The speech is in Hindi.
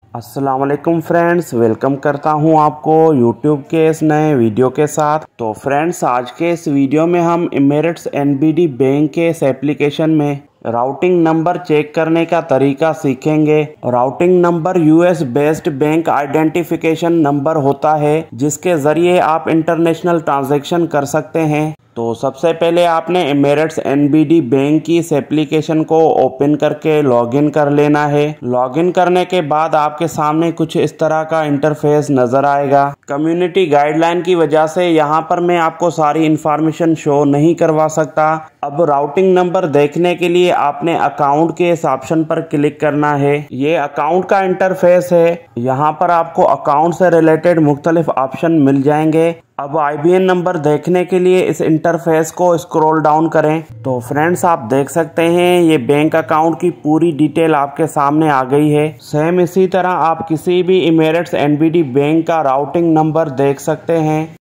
अस्सलाम वालेकुम फ्रेंड्स, वेलकम करता हूं आपको YouTube के इस नए वीडियो के साथ। तो फ्रेंड्स, आज के इस वीडियो में हम एमिरेट्स NBD बैंक के इस एप्लीकेशन में राउटिंग नंबर चेक करने का तरीका सीखेंगे। Routing number US based bank identification number होता है जिसके ज़रिए आप इंटरनेशनल ट्रांजैक्शन कर सकते हैं। तो सबसे पहले आपने एमिरेट्स NBD बैंक की इस एप्लीकेशन को ओपन करके लॉगिन कर लेना है। लॉगिन करने के बाद आपके सामने कुछ इस तरह का इंटरफेस नजर आएगा। कम्युनिटी गाइडलाइन की वजह से यहाँ पर मैं आपको सारी इंफॉर्मेशन शो नहीं करवा सकता। अब राउटिंग नंबर देखने के लिए आपने अकाउंट के इस ऑप्शन पर क्लिक करना है। ये अकाउंट का इंटरफेस है। यहाँ पर आपको अकाउंट से रिलेटेड मुख्तलिफ ऑप्शन मिल जाएंगे। अब IBAN नंबर देखने के लिए इस इंटरफेस को स्क्रॉल डाउन करें तो फ्रेंड्स, आप देख सकते हैं ये बैंक अकाउंट की पूरी डिटेल आपके सामने आ गई है। सेम इसी तरह आप किसी भी एमिरेट्स NBD बैंक का राउटिंग नंबर देख सकते हैं।